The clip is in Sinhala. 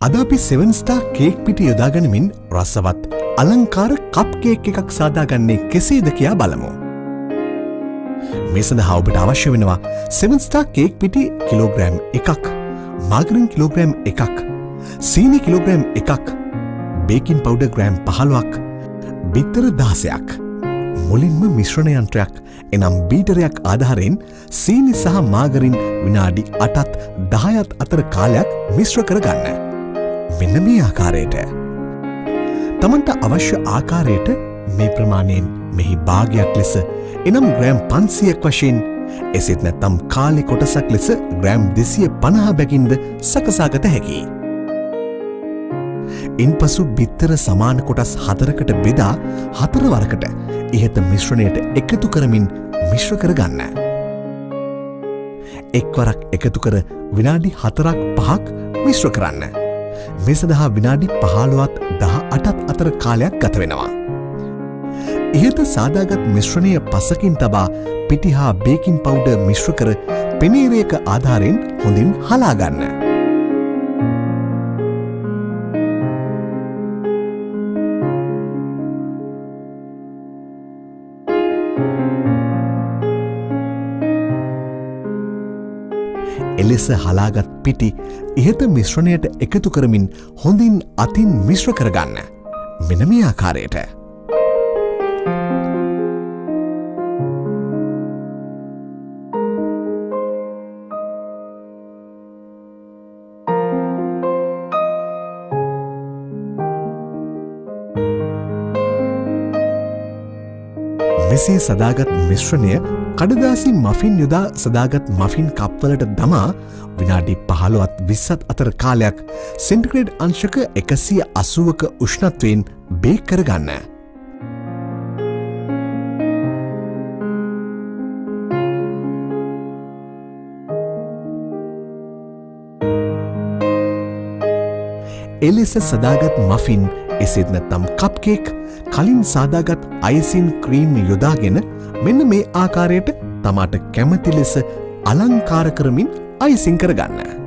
අද අපි 7 star කේක් පිටි යොදා ගනිමින් රසවත් අලංකාර කප් කේක් එකක් සාදාගන්නේ කෙසේද කියා බලමු. මේ සඳහා ඔබට අවශ්‍ය වෙනවා 7 star කේක් පිටි කිලෝග්‍රෑම් 1ක්, මාගරින් කිලෝග්‍රෑම් 1ක්, සීනි කිලෝග්‍රෑම් 1ක්, බේකින් පවුඩර් ග්‍රෑම් 15ක්, බිත්තර 16ක්. මුලින්ම මිශ්‍රණ යන්ත්‍රයක් එනම් බීටරයක් ආධාරයෙන් සීනි සහ මාගරින් විනාඩි 8ත් 10ත් අතර කාලයක් මිශ්‍ර කරගන්න. මෙන්න මේ ආකාරයට. තමන්ට අවශ්‍ය ආකාරයට මේ ප්‍රමාණයෙන් මෙහි භාගයක් ලෙස එනම් ග්‍රෑම් 500ක් වශයෙන්, එසේත් නැත්නම් කාලේ කොටසක් ලෙස ග්‍රෑම් 250 බැගින්ද සකසාගත හැකියි. ඉන්පසු බිත්තර සමාන කොටස් 4කට බෙදා 4 වරකට ඉහත මිශ්‍රණයට එකතු කරමින් මිශ්‍ර කරගන්න. එක්වරක් එකතු කර විනාඩි 4ක් 5ක් මිශ්‍ර කරන්න. මේ සඳහා විනාඩි 15ත් 18ත් අතර කාලයක් ගත වෙනවා. ඉහත සාදාගත් මිශ්‍රණය පසකින් තබා පිටි හා බේකින් පවුඩර් මිශ්‍ර කර පෙනීරයක ආධාරයෙන් හොඳින් හලා ගන්න. එලෙස හලාගත් පිටි ඉහත මිශ්‍රණයට එකතු කරමින් හොඳින් අතින් මිශ්‍ර කරගන්න. මෙන්න මේ ආකාරයට. මෙසේ සදාගත් මිශ්‍රණය කඩදාසි මෆින් යොදා සදාගත් මෆින් කප්වලට දමා විනාඩි 15ත් 20ත් අතර කාලයක් සෙන්ටිග්‍රේඩ් අංශක 180ක උෂ්ණත්වයෙන් බේක් කරගන්න. එලෙස සදාගත් මෆින් එසේත් නැත්නම් කප් කේක් කලින් සාදාගත් අයිසින් ක්‍රීම් යොදාගෙන මෙන්න මේ ආකාරයට තමාට කැමති ලෙස අලංකාර කරමින් අයිසින් කරගන්න.